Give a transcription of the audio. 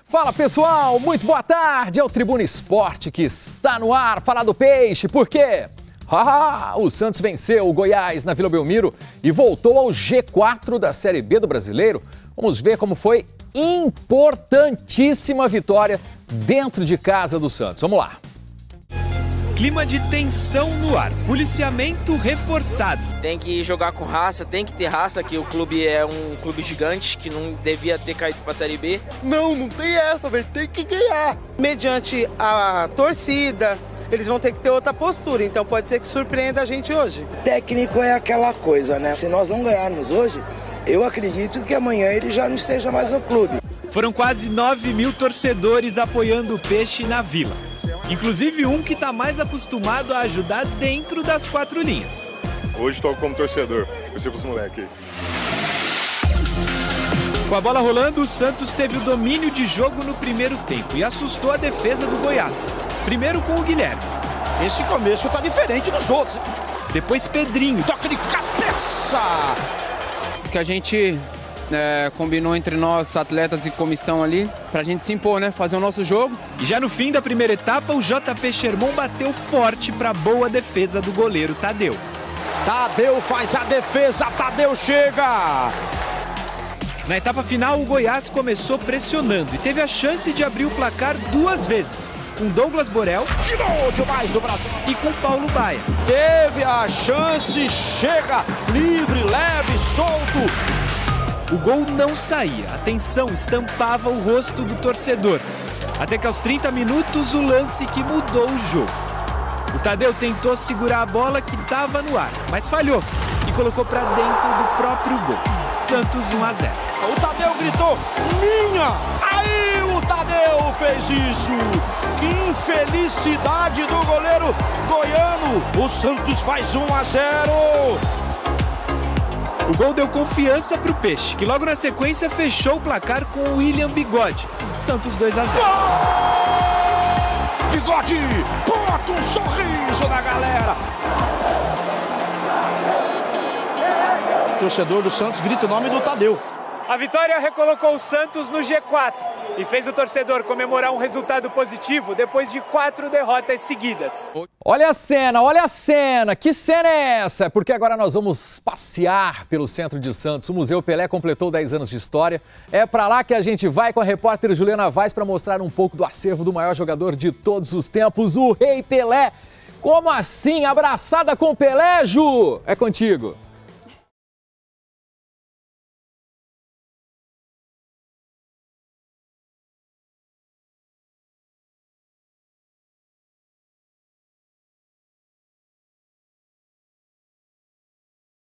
Fala pessoal, muito boa tarde, é o Tribuna Esporte que está no ar, falar do peixe, por quê? O Santos venceu o Goiás na Vila Belmiro e voltou ao G4 da Série B do Brasileiro. Vamos ver como foi importantíssima vitória dentro de casa do Santos, vamos lá. Clima de tensão no ar, policiamento reforçado. Tem que jogar com raça, tem que ter raça, que o clube é um clube gigante, que não devia ter caído para a Série B. Não tem essa, velho, tem que ganhar. Mediante a torcida, eles vão ter que ter outra postura, então pode ser que surpreenda a gente hoje. Técnico é aquela coisa, né? Se nós não ganharmos hoje, eu acredito que amanhã ele já não esteja mais no clube. Foram quase 9 mil torcedores apoiando o Peixe na Vila. Inclusive um que está mais acostumado a ajudar dentro das quatro linhas. Hoje estou como torcedor, eu sei pros moleques aí. Com a bola rolando, o Santos teve o domínio de jogo no primeiro tempo e assustou a defesa do Goiás. Primeiro com o Guilherme. Esse começo tá diferente dos outros. Depois Pedrinho. Toque de cabeça! Que a gente combinou entre nós, atletas e comissão ali, pra gente se impor, né? Fazer o nosso jogo. E já no fim da primeira etapa, o JP Sherman bateu forte pra boa defesa do goleiro Tadeu. Tadeu faz a defesa, Tadeu chega! Na etapa final, o Goiás começou pressionando e teve a chance de abrir o placar duas vezes. Com Douglas Borel. Tirou demais do braço. E com Paulo Baia. Teve a chance, chega livre, leve, solto. O gol não saía, a tensão estampava o rosto do torcedor. Até que aos 30 minutos, o lance que mudou o jogo. O Tadeu tentou segurar a bola que estava no ar, mas falhou e colocou para dentro do próprio gol. Santos 1-0. O Tadeu gritou, minha! Aí o Tadeu fez isso! Que infelicidade do goleiro goiano! O Santos faz 1-0! O gol deu confiança para o Peixe, que logo na sequência fechou o placar com o William Bigode. Santos 2-0. Bigode, bota um sorriso na galera. O torcedor do Santos grita o nome do Tadeu. A vitória recolocou o Santos no G4 e fez o torcedor comemorar um resultado positivo depois de 4 derrotas seguidas. Olha a cena, que cena é essa? Porque agora nós vamos passear pelo centro de Santos. O Museu Pelé completou 10 anos de história. É para lá que a gente vai com a repórter Juliana Vaz para mostrar um pouco do acervo do maior jogador de todos os tempos, o Rei Pelé. Como assim? Abraçada com Pelé, Ju? É contigo.